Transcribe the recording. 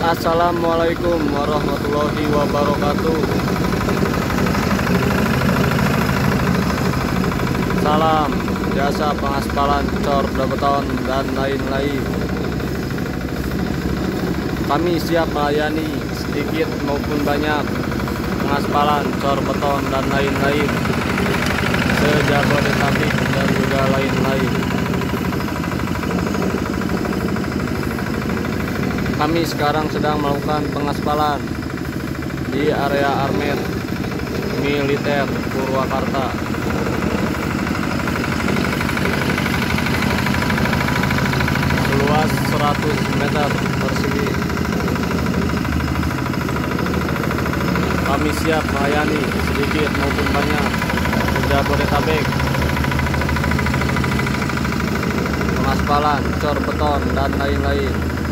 Assalamualaikum warahmatullahi wabarakatuh. Salam jasa pengaspalan, cor, beton, dan lain-lain. Kami siap melayani sedikit maupun banyak pengaspalan, cor, beton, dan lain-lain se-Jabodetabek dan juga lain-lain. Kami sekarang sedang melakukan pengaspalan di area Armet Militer Purwakarta. Seluas 100 meter persegi. Kami siap melayani sedikit maupun banyak Jabodetabek, pengaspalan, cor, beton, dan lain-lain.